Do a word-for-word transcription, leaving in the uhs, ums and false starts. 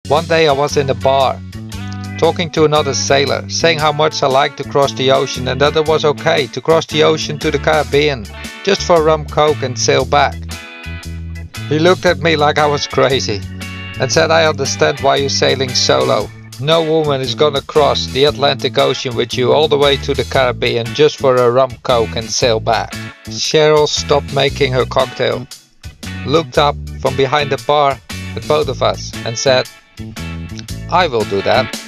One day I was in a bar, talking to another sailor, saying how much I liked to cross the ocean and that it was okay to cross the ocean to the Caribbean, just for a rum coke and sail back. He looked at me like I was crazy and said, "I understand why you're sailing solo. No woman is gonna cross the Atlantic Ocean with you all the way to the Caribbean just for a rum coke and sail back." Cheryl stopped making her cocktail, looked up from behind the bar at both of us and said, "I will do that."